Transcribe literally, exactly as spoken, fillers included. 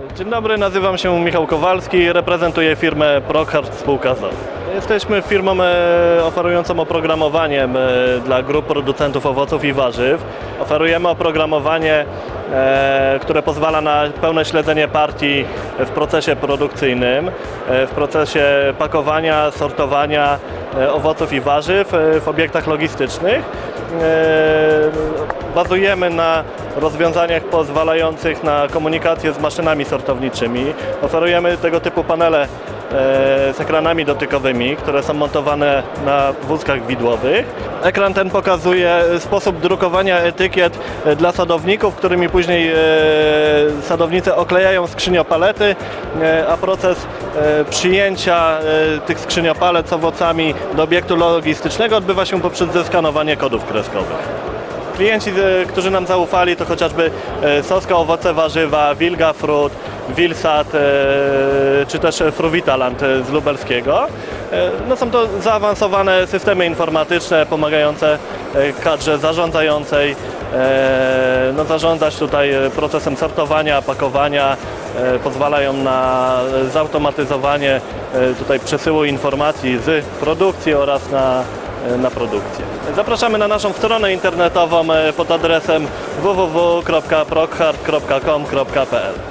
Dzień dobry, nazywam się Michał Kowalski, reprezentuję firmę Prochart Spółka z o o. Jesteśmy firmą e, oferującą oprogramowanie e, dla grup producentów owoców i warzyw. Oferujemy oprogramowanie, e, które pozwala na pełne śledzenie partii w procesie produkcyjnym, e, w procesie pakowania, sortowania e, owoców i warzyw e, w obiektach logistycznych. E, bazujemy na rozwiązaniach pozwalających na komunikację z maszynami sortowniczymi. Oferujemy tego typu panele z ekranami dotykowymi, które są montowane na wózkach widłowych. Ekran ten pokazuje sposób drukowania etykiet dla sadowników, którymi później sadownicy oklejają skrzyniopalety, a proces przyjęcia tych skrzyniopalet z owocami do obiektu logistycznego odbywa się poprzez zeskanowanie kodów kreskowych. Klienci, którzy nam zaufali, to chociażby Soska Owoce Warzywa, Wilga Frut, Wilsat czy też Fruwitaland z lubelskiego. No, są to zaawansowane systemy informatyczne pomagające kadrze zarządzającej no, zarządzać tutaj procesem sortowania, pakowania, pozwalają na zautomatyzowanie tutaj przesyłu informacji z produkcji oraz na na produkcję. Zapraszamy na naszą stronę internetową pod adresem w w w kropka prochart kropka com kropka p l.